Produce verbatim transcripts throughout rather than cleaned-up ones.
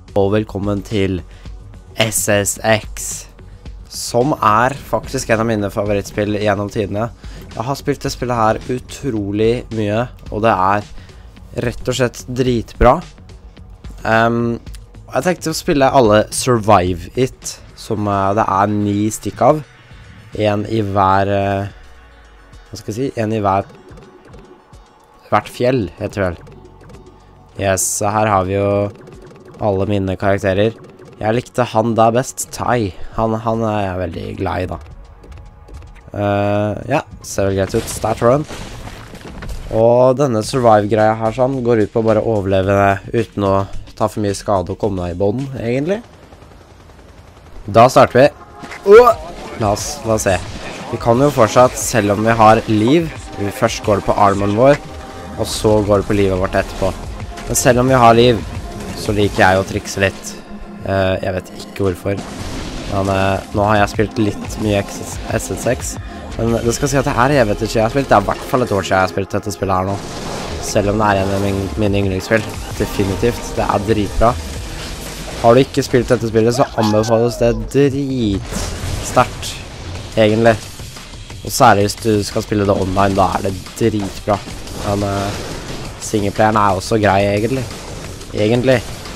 Og velkommen til S S X, som er faktisk en av mine favorittspill gjennom tidene. Jeg har spilt det spillet her utrolig mye, og det er rett og slett dritbra. Um, jeg tenkte å spille alle Survive It, som uh, det er ni stikk av. En i hver, uh, hva skal jeg si, en i hver, hvert fjell, heter det vel. Yes, så her har vi jo alle mine karakterer. Jeg likte han da best, Ty. Han, han er jeg veldig glad i da. Uh, ja, ser vel greit ut. Start run. Og denne survive-greia her sånn går ut på å bare overleve uten å ta for mye skade og komme deg i bånd, egentlig. Da starter vi. Uh! La oss, la oss se. Vi kan jo fortsatt, selv om vi har liv, vi først går det på armen vår, og så går det på livet vårt etterpå. Men selv om vi har liv, så liker jeg å trikse litt. Uh, jeg vet ikke hvorfor. Men uh, nå har jeg spilt litt mye S S X. Men det skal si at det er evigheter siden jeg har spilt. Det er i hvert fall et år siden jeg har spilt dette spillet her nå. Selv om det er en av mine, mine yndlingsspill. Definitivt. Det er dritbra. Har du ikke spilt dette spillet, så anbefales det dritsterkt, egentlig. Og særlig hvis du skal spille det online, da er det dritbra. Men uh, singleplayeren er også grei, egentlig. Egentlig.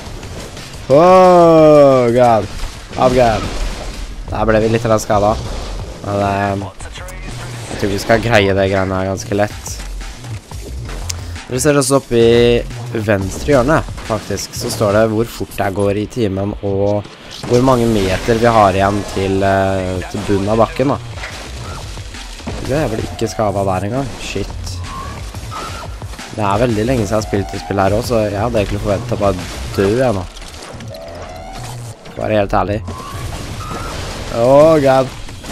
Oh god. Oh god. Der ble vi litt skadet. Men uh, jeg tror vi skal greie det greiene her ganske lett. Når vi ser oss opp i venstre hjørne, faktisk, så står det hvor fort jeg går i timen, og hvor mange meter vi har igjen til, uh, til bunnen av bakken, da. Det er vel ikke skadet der engang. Shit. Det er veldig lenge siden jeg har spilt det spillet her også, så jeg hadde egentlig forventet å bare dø jeg nå. Bare helt ærlig. Oh god.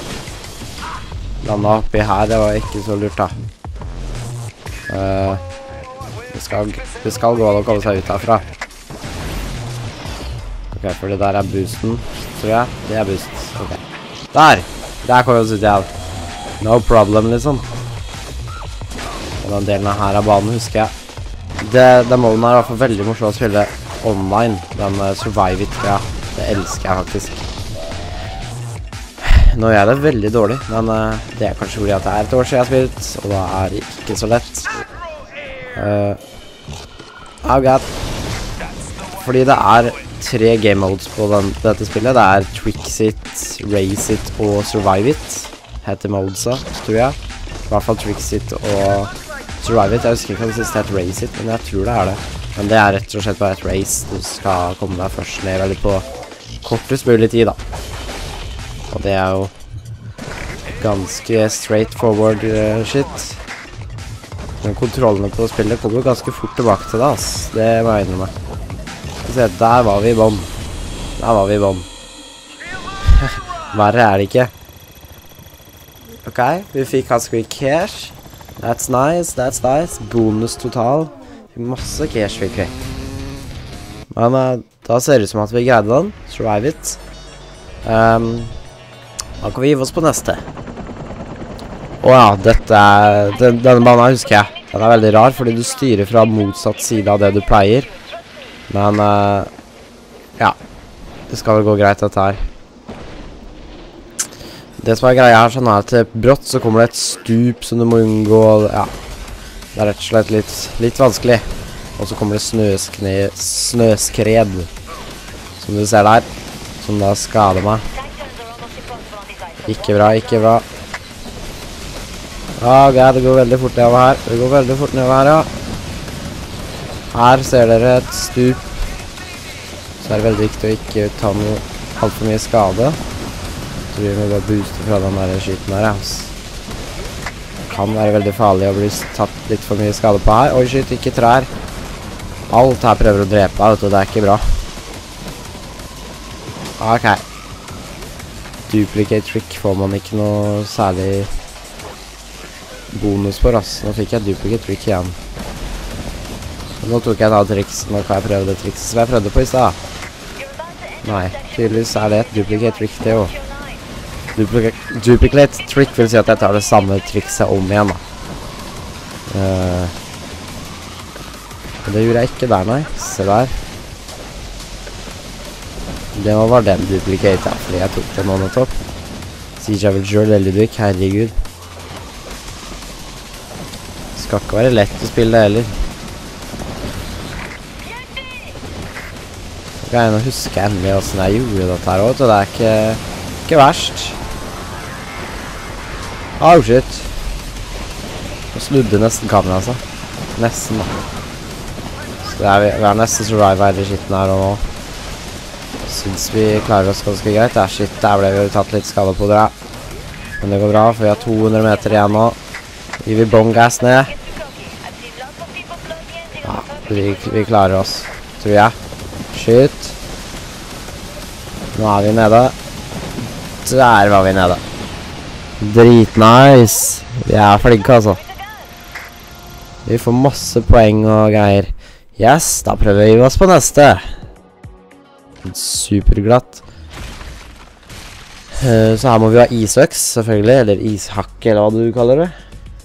Landa oppi her, det var ikke så lurt da. Uh, det, skal, det skal gå an å komme seg ut herfra. Ok, for det der er boosten, tror jeg. Det er boost. Ok. Der! Der kommer vi oss ut igjen. No problem, liksom. Og den delen her av banen husker jeg. Det, den moden er i hvert fall veldig morsom å spille online. Den uh, Survive It, ja. Det elsker jeg faktisk. Nå er det veldig dårlig, men uh, det er kanskje fordi at det er et år siden jeg har spilt, og da er det ikke så lett. Uh, oh god. Fordi det er tre game modes på den, dette spillet. Det er Tricks It, Race It og Survive It. Heter modesa, tror jeg. I hvert fall Tricks It og Survive It. Jeg husker ikke hva det siste heter Race It, men jeg tror det er det. Men det er rett og slett bare et race. Du skal komme deg først ned veldig på kortest mulig tid, da. Og det er jo ganske straightforward uh, shit. Men kontrollene på spillet kommer ganske fort tilbake til det, ass. Det må jeg innrømme. Se, der var vi i bånd. Der var vi i bånd. Verre er det ikke. Ok, vi fikk ganske mye cash. That's nice, that's nice. Bonus total. Masse cash fikk vi. Men uh, da ser det ut som at vi greide den. Survive It. Um, da kan vi gi oss på neste. Åja, dette er... Den, denne banen husker jeg. Den er veldig rar, fordi du styrer fra motsatt side av det du pleier. Men, uh, ja. Det skal vel gå greit dette her. Det som er greia her sånn er at brått så kommer det et stup som du må unngå. Ja, det er rett og slett litt, litt vanskelig. Og så kommer det snøskne, snøskred, som du ser der, som da skader meg. Ikke bra, ikke bra. Ah, god, det går veldig fort nedover her. Det går veldig fort nedover her, ja. Her ser dere et stup. Så er det veldig viktig å ikke ta noe alt for mye skade. Så vi må bare booste fra den der skiten her, ja. Det kan være veldig farlig å bli tatt litt for mye skade på her. Oi, shit, ikke trær. Alt her prøver å drepe, vet du, det er ikke bra. Ok. Duplicate trick får man ikke noe særlig bonus for, ass. Nå fikk jeg duplicate trick igjen. Nå tok jeg et annet triks. Nå kan jeg prøve det trikset som jeg prøvde på i sted. Nei, tydeligvis er det et duplicate trick det jo. Duplicate, duplicate trick vil si at jeg tar det samme trikset om igjen, da. Uh, det gjorde jeg ikke der, nei. Se der. Det var den duplicate, ja, fordi jeg tok den nå nettopp. Sier seg vel selv, Ludvig, herregud. Skal ikke være lett å spille det heller. Ok, nå husker jeg endelig hvordan jeg gjorde dette her også, og det er ikke, ikke verst. Oh shit. Nå snudde nesten kameraet, altså. Nesten, da. Så det er, vi er nesten survive her i skitten her og nå. Synes vi klarer oss ganske greit. Ja, shit, der ble vi tatt litt skade på dere. Men det går bra, for vi har to hundre meter igjen nå. Gir vi bongas ned. Ja, vi, vi klarer oss, tror jeg. Shit. Nå er vi nede. Der var vi nede. Dritnice. Vi er flinke, altså. Vi får masse poeng og greier. Yes, da prøver vi oss på neste. Superglatt. Uh, så her må vi ha isøks, selvfølgelig, eller ishakk, eller hva du kaller det.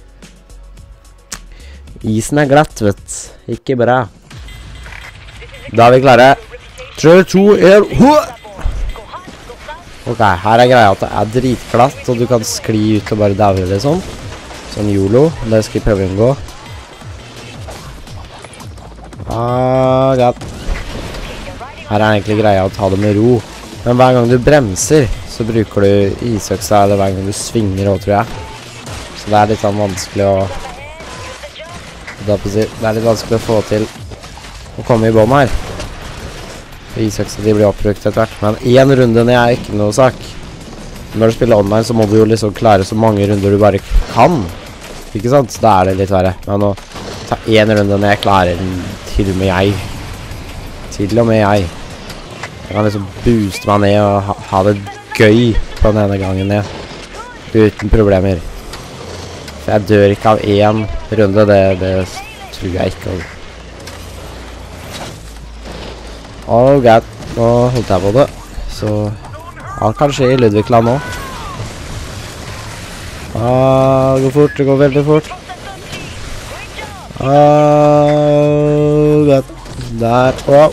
Isen er glatt, vet. Ikke bra. Da er vi klare. tre, to, én, ok, her er greia at det er dritglatt, og du kan skli ut og bare daue liksom. Sånn YOLO, det skal jeg prøve å unngå. Ah, glatt. Her er egentlig greia å ta det med ro. Men hver gang du bremser, så bruker du isøksa, eller hver gang du svinger også, tror jeg. Så det er litt sånn vanskelig å... Det er litt vanskelig å få til å komme i bånd her. For isøksa de blir oppbrukt etter hvert. Men en runde ned er ikke noe sak. Når du spiller online, så må du jo liksom klare så mange runder du bare kan. Ikke sant? Så da er det litt verre. Men å ta en runde ned klarer til og med jeg. Til og med jeg. Jeg kan liksom booste meg ned og ha, ha det gøy på den ene gangen ned. Uten problemer. For jeg dør ikke av en runde, det, det tror jeg ikke. Oh god, nå holdt jeg på det. Så alt kan skje i Ludvigland nå. Ah, det går fort, det går veldig fort. Oh god, der, wow.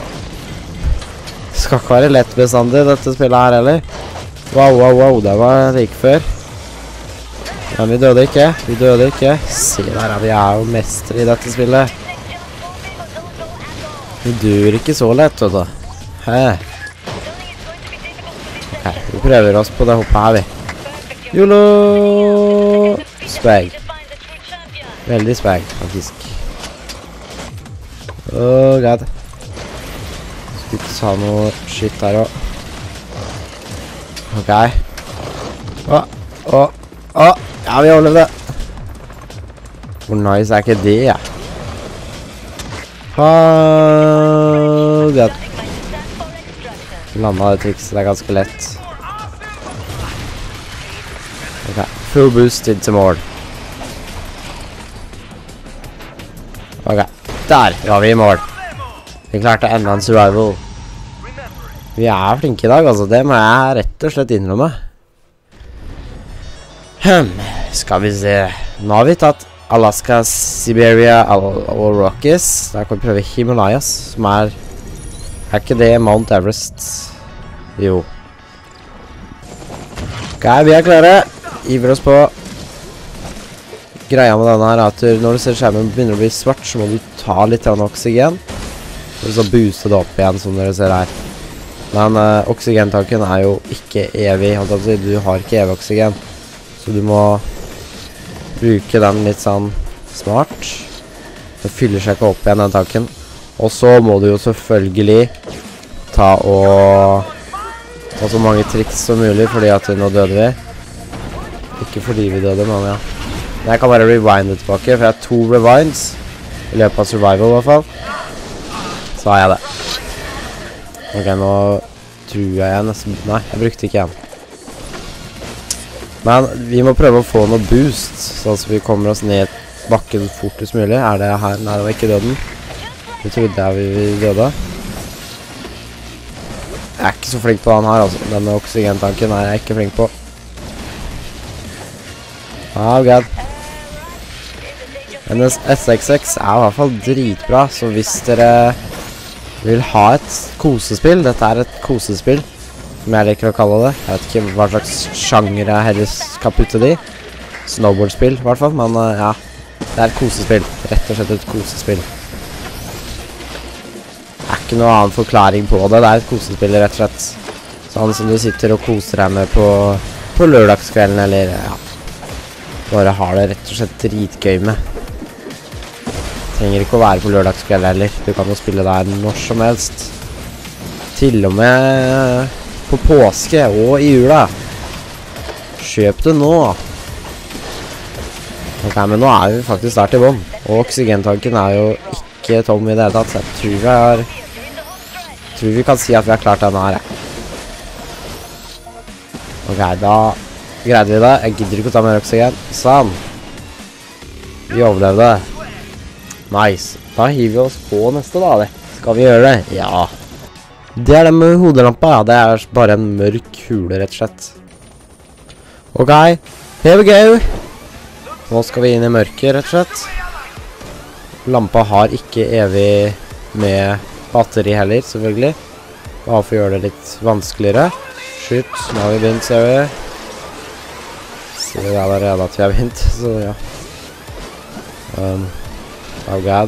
Skal ikke være lett bestandig, dette spillet her heller. Wow, wow, wow, det var like før. Men vi døde ikke, vi døde ikke. Se der, vi er jo mestre i dette spillet. Vi dør ikke så lett, vet du. Hæ? Ok, vi prøver oss på det hoppet her, vi. YOLO! Spag. Veldig spag, faktisk. Oh god. Skal ikke ta noe shit her også. Ok. Åh, åh, åh. Ja, vi overlevde. Hvor nice er ikke det, ja? Oh god. Landet det trikset, det er ganske lett. Ok, full boost til mål. Ok, der var vi i mål. Vi klarte enda en survival. Vi er flinke i dag, altså. Det må jeg rett og slett innrømme. Hmm, skal vi se. Nå har vi tatt Alaska, Siberia og Rockies. Da kan vi prøve Himalayas, som er... Er ikke det Mount Everest? Jo. Ok, vi er klare. Iver oss på. Greia med denne her er at når du ser skjermen begynner å bli svart, så må du ta litt av oksygen. Og så booste det opp igjen, som dere ser her. Men uh, oksygentanken er jo ikke evig. Du har ikke evig oksygen. Så du må bruke den litt sånn smart. Det fyller seg ikke opp igjen, den tanken. Og så må du jo selvfølgelig ta og ta så mange triks som mulig, fordi at nå døde vi. Ikke fordi vi døde, men ja. Jeg kan bare rewinde tilbake, for jeg har to rewinds i løpet av survival i hvert fall. Så har jeg det. Ok, nå tror jeg jeg nesten... Nei, jeg brukte ikke en. Men vi må prøve å få noe boost, sånn at vi kommer oss ned bakken fortest mulig. Er det her? Nei, det var ikke døden. Vi trodde jeg vi døde. Jeg er ikke så flink på den her, altså. Denne oksygentanken er jeg ikke flink på. Oh god. N S X X er i hvert fall dritbra, så hvis dere Vi vil ha et kosespill. Dette er et kosespill, som jeg liker å kalle det. Jeg vet ikke hva slags sjanger jeg heller skal putte det i. Snowboardspill, i hvert fall. Men uh, ja, det er et kosespill. Rett og slett et kosespill. Det er ikke noe annen forklaring på det. Det er et kosespill, rett og slett. Sånn som du sitter og koser deg med på, på lørdagskvelden, eller ja, bare har det rett og slett dritgøy med. Trenger ikke å være på lørdagskveld heller. Du kan jo spille der når som helst. Til og med på påske og i jula. Kjøp det nå. Ok, men nå er vi faktisk der til bånn. Og oksygentanken er jo ikke tom i det hele tatt. Så jeg tror vi har... tror vi kan si at vi har klart denne her. Ok, da greide vi det. Jeg gidder ikke å ta mer oksygen. Sånn. Vi overlevde. Nice. Da hiver vi oss på neste da, det. Skal vi gjøre det? Ja. Det er det med hodelampa, ja. Det er bare en mørk kule, rett og slett. Ok, here we go. Nå skal vi inn i mørket, rett og slett. Lampa har ikke evig med batteri heller, selvfølgelig. Bare for å gjøre det litt vanskeligere. Shit, nå har vi begynt, ser vi. Sier vi allerede at vi har begynt, så ja. Um... Oh god.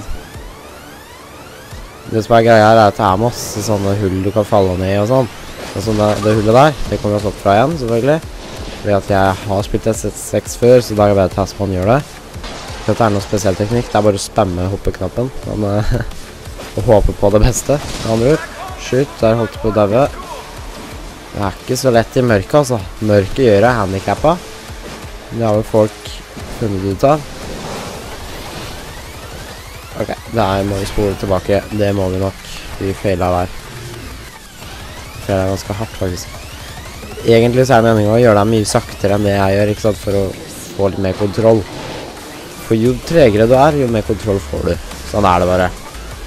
Det som er greia her er at det er masse sånne hull du kan falle ned i og sånn. Og sånn det, det hullet der, det kommer vi oss opp fra igjen, selvfølgelig. Fordi at jeg har spilt S seks før, så da er det bedre at man gjør det. Dette er noe spesiell teknikk, det er bare å spamme hoppeknappen. Men, uh, og håpe på det beste. Andre. Shoot, der holdt jeg på å daue. Det er ikke så lett i mørket, altså. Mørket gjør jeg handicappa. Det har jo folk funnet ut av. Ok, der må vi spole tilbake. Det må vi nok. Vi feilet der. Feilet ganske hardt, faktisk. Egentlig så er det meningen å gjøre det mye saktere enn det jeg gjør, ikke sant? For å få litt mer kontroll. For jo tregere du er, jo mer kontroll får du. Sånn er det bare.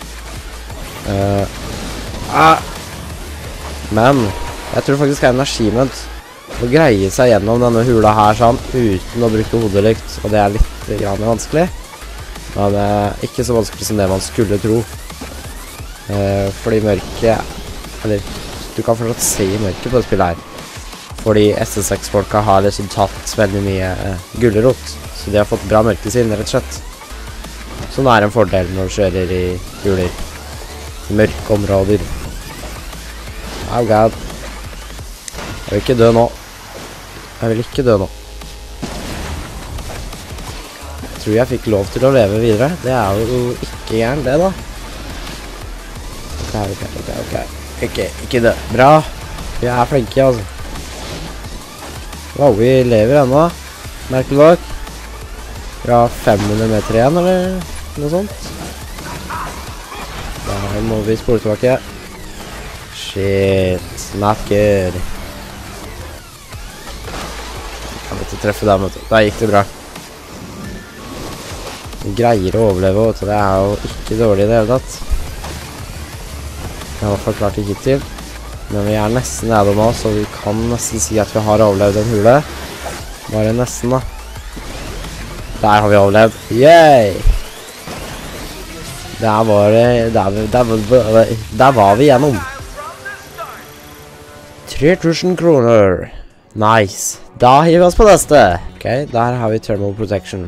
Uh, ah. Men, jeg tror faktisk det er en achievement å greie seg gjennom denne hula her sånn, uten å bruke hodelykt. Og det er litt grann vanskelig. Men eh, ikke så vanskelig som det man skulle tro. Eh, fordi mørket... Eller, du kan fortsatt se i mørket på det spillet her. Fordi S seks-folka har liksom tatt veldig mye eh, gullerot. Så de har fått bra mørkesyn, rett og slett. Sånn er en fordel når du kjører i huler. I mørke områder. Oh god. Jeg vil ikke dø nå. Jeg vil ikke dø nå. Tror jeg fikk lov til å leve videre. Det er jo ikke gærent det da. Ok, ok, ok, ok. Ikke, ikke det. Bra. Vi er flinke, altså. Wow, vi lever ennå. Merkelig nok. Vi har fem hundre meter igjen, eller noe sånt. Da må vi spole tilbake. Shit, not good. Jeg måtte treffe dem, vet du. Da gikk det bra. Vi greier å overleve, og det er jo ikke dårlig i det hele tatt. Jeg har i hvert fall klart det hittil. Men vi er nesten nede nå, så vi kan nesten si at vi har overlevd en hule. Bare nesten da. Der har vi overlevd. Yay! Der var det... Der, der, der, der var vi gjennom. tre tusen kroner. Nice. Da hiver vi oss på neste. Ok, der har vi thermal protection.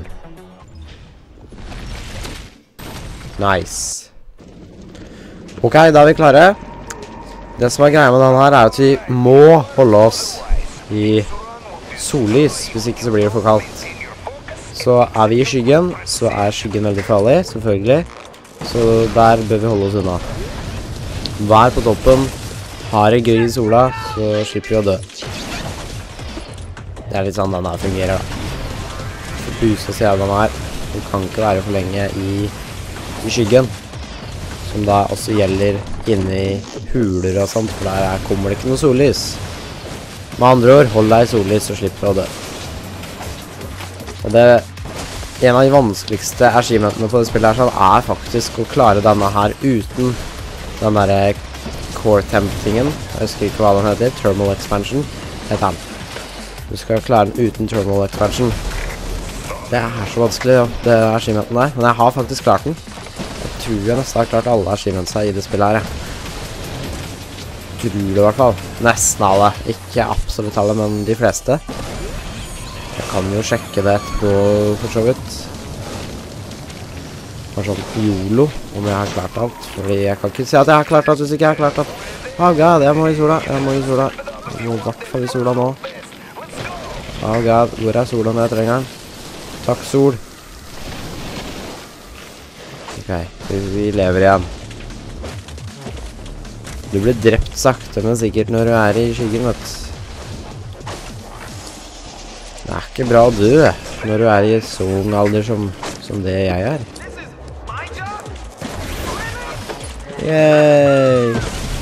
Nice. Ok, da er vi klare. Det som er greia med denne her er at vi må holde oss i sollys, hvis ikke så blir det for kaldt. Så er vi i skyggen, så er skyggen veldig farlig, selvfølgelig. Så der bør vi holde oss unna. Vær på toppen, ha det gøy i sola, så slipper vi å dø. Det er litt sånn denne her fungerer da. Så buse og se av denne her. Du kan ikke være for lenge i... i skyggen, som da også gjelder inne i huler og sånt, for der kommer det ikke noe sollys. Med andre ord, hold deg i sollys og slipp å dø. Og det, en av de vanskeligste achievementene på det spillet her sånn, er faktisk å klare denne her uten den der core temp-tingen. Jeg husker ikke hva den heter, thermal expansion, heter den. Du skal klare den uten thermal expansion. Det er så vanskelig, ja, det er achievementen der, men jeg har faktisk klart den. Jeg tror jeg nesten har klart alle achievementsa i det spillet her, jeg. Tror det i hvert fall. Nesten alle. Ikke absolutt alle, men de fleste. Jeg kan jo sjekke det etterpå, for så vidt. Bare sånn YOLO, om jeg har klart alt. Fordi jeg kan ikke si at jeg har klart alt hvis ikke jeg har klart alt. Oh god, jeg må i sola. Jeg må i sola. Jeg må i hvert fall i sola nå. Oh god, hvor er sola når jeg trenger den? Takk, sol. Ok, vi lever igjen. Du blir drept sakte, men sikkert når du er i skyggen, vet du. Det er ikke bra å dø når du er i så ung alder som, som det jeg er. Yay!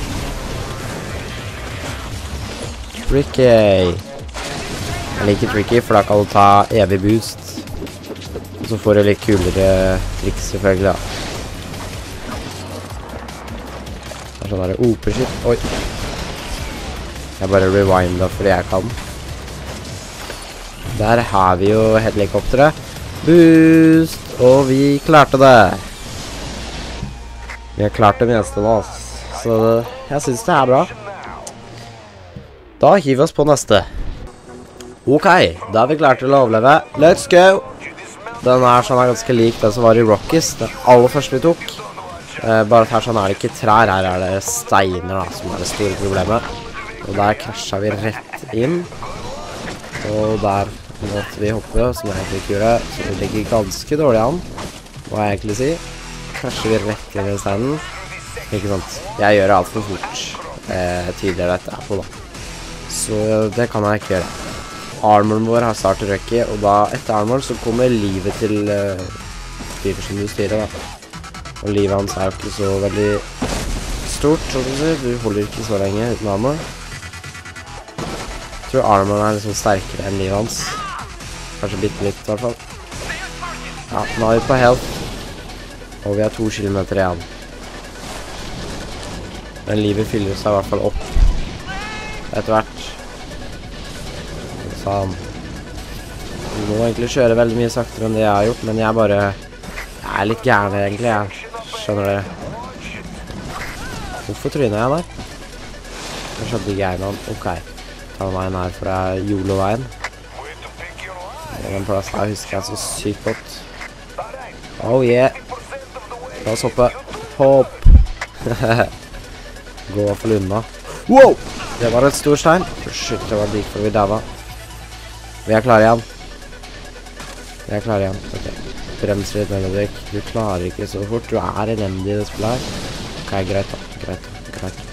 Tricky! Jeg liker tricky, for da kan du ta evig boost. Og så får du litt kulere triks, selvfølgelig, da. Sånn der O P-shit. Oi. Jeg bare rewinda fordi jeg kan. Der har vi jo helikopteret. Boost! Og vi klarte det. Vi har klart det meste nå, så jeg synes det er bra. Da hiver vi oss på neste. Ok, da er vi klart til å overleve. Let's go! Den er sånn er ganske lik den som var i Rockies, den aller første vi tok. Uh, bare at her sånn er det ikke trær, her er det steiner da, som er det store problemet. Og der krasjet vi rett inn. Og der måtte vi hoppe, som jeg egentlig ikke gjorde. Så det ligger ganske dårlig an, må jeg egentlig si. Krasjer vi rett inn i steinen. Ikke sant? Jeg gjør det alt for fort. Uh, tidligere dette er på da. Så det kan jeg ikke gjøre. Armoren vår har startet røkket, og da etter armoren så kommer livet til uh, styrer som du styrer da. Og livet hans er jo ikke så veldig stort, sånn du sier. Du holder ikke så lenge uten armor. Jeg tror armoren er liksom sterkere enn livet hans. Kanskje bitte litt i hvert fall. Ja, nå er vi på health. Og vi har to kilometer igjen. Men livet fyller seg i hvert fall opp. Etter hvert. Sånn. Vi må egentlig kjøre veldig mye saktere enn det jeg har gjort, men jeg bare... Jeg er litt gærne egentlig, jeg. Skjønner dere? Hvorfor tryner jeg der? Jeg skjønte ikke jeg noen. Ok. Ta veien her, for det er YOLO-veien. Den plassen her husker jeg så sykt godt. Oh yeah. La oss hoppe. Hopp. Gå for unna. Wow! Det var et stor stein. Shit, det var lik for vi dava. Vi er klare igjen. Vi er klare igjen. Ok. Bremser litt mellomdekk. Du klarer ikke så fort. Du er elendig i det spillet her. Ok, greit da. Greit da. Greit.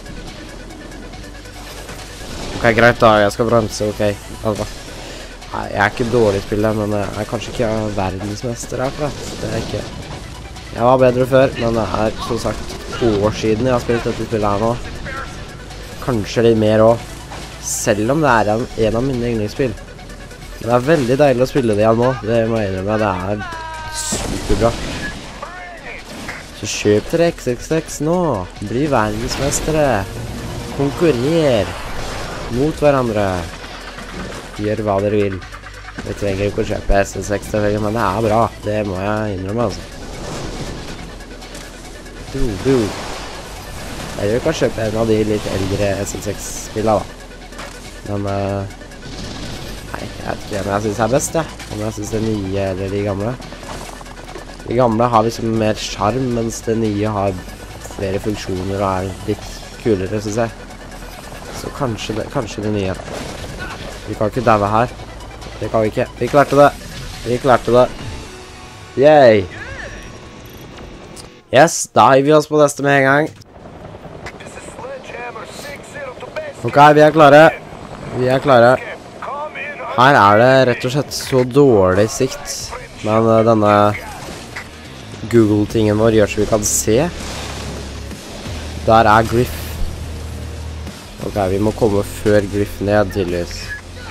Ok, greit da. Jeg skal bremse. Ok. Altså. Nei, jeg er ikke dårlig i spillet, men jeg er kanskje ikke verdensmester akkurat. Det er ikke. Jeg var bedre før, men det er som sagt år siden jeg har spilt dette spillet her nå. Kanskje litt mer også. Selv om det er en, en av mine yndlingsspill. Det er veldig deilig å spille det igjen nå. Det må jeg innrømme. Det er superbra. Så kjøp dere X X X nå. Bli verdensmestere. Konkurrer mot hverandre. Gjør hva dere vil. Jeg trenger ikke å kjøpe S S X, men det er bra. Det må jeg innrømme, altså. Du, du. Jeg kan kjøpe en av de litt eldre S S X-spillene, da. Men, uh, nei, jeg vet ikke hvem jeg synes er best, ja. Om jeg synes det nye eller de gamle. De gamle har liksom mer charm, mens det nye har flere funksjoner og er litt kulere, synes jeg. Så kanskje det, kanskje det nye. Vi kan ikke daue her. Det kan vi ikke. Vi klarte det. Vi klarte det. Yay! Yes, da hiver vi oss på neste med en gang. Ok, vi er klare. Vi er klare. Her er det rett og slett så dårlig sikt. Men uh, denne Google-tingen vår gjør så vi kan se. Der er Griff. Ok, vi må komme før Griff ned, tydeligvis.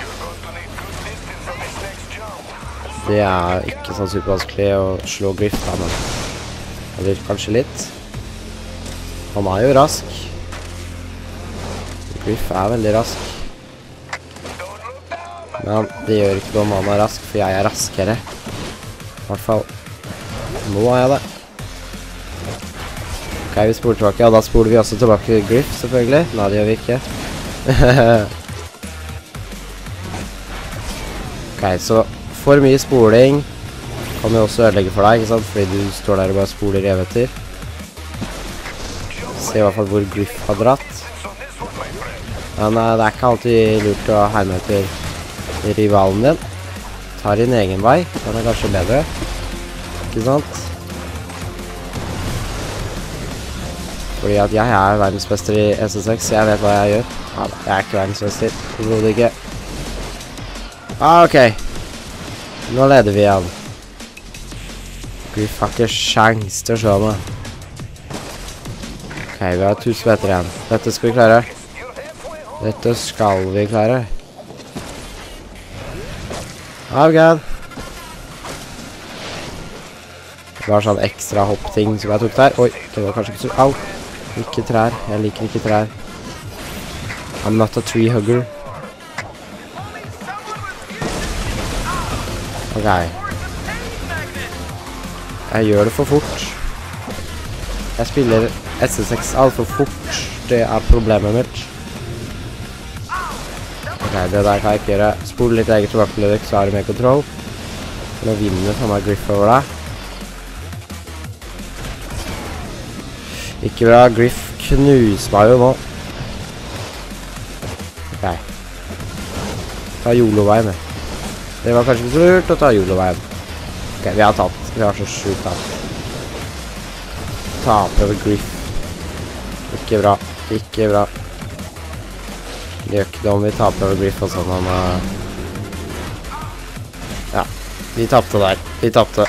Det er ikke sånn supervanskelig å slå Griff, da, men... Eller kanskje litt. Han er jo rask. Griff er veldig rask. Men det gjør ikke noe om han er rask, for jeg er raskere. I hvert fall. Nå er jeg det. Ok, vi spoler tilbake, og da spoler vi også tilbake Griff, selvfølgelig. Nei, det gjør vi ikke. Ok, så for mye spoling kan jo også ødelegge for deg, ikke sant? Fordi du står der og bare spoler i evigheter. Se i hvert fall hvor Griff har dratt. Men uh, det er ikke alltid lurt å heime etter rivalen din. Ta din egen vei, den er kanskje bedre. Ikke sant? Fordi at jeg er verdensmester i S S X, jeg vet hva jeg gjør. Ja, jeg er ikke verdensmester, det går det ikke. Ah, ok. Nå leder vi igjen. Griff har ikke sjans til å slå meg. Ok, vi har tusen meter igjen. Dette skal vi klare. Dette skal vi klare. Oh god. Det var sånn ekstra hoppting som jeg tok der. Oi, det var kanskje ikke så... Au. Ikke trær. Jeg liker ikke trær. I'm not a tree hugger. Ok. Jeg gjør det for fort. Jeg spiller S S X alt for fort. Det er problemet mitt. Ok, det der kan jeg ikke gjøre. Spol litt eget tilbake, Ludvig, så har du mer kontroll. Nå vinner for meg Griff over deg. Ikke bra, Griff knuser meg jo nå. Ok. Ta YOLO-veien. Det var kanskje ikke så lurt å ta YOLO-veien. Ok, vi har tatt. Vi har så sjukt tatt. Taper over Griff. Ikke bra. Ikke bra. Det gjør ikke det om vi taper over Griff og sånn. Han uh... Ja, vi tapte der. Vi tapte.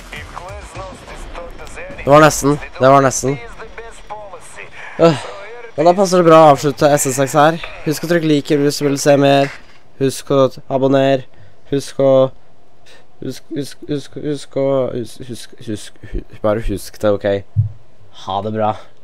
Det var nesten. Det var nesten. Uh. Og da passer det bra å avslutte S S X her. Husk å trykke like hvis du vil se mer. Husk å abonnere. Husk å... Husk, husk, husk, husk å... Husk, husk, husk, bare husk det, ok? Ha det bra.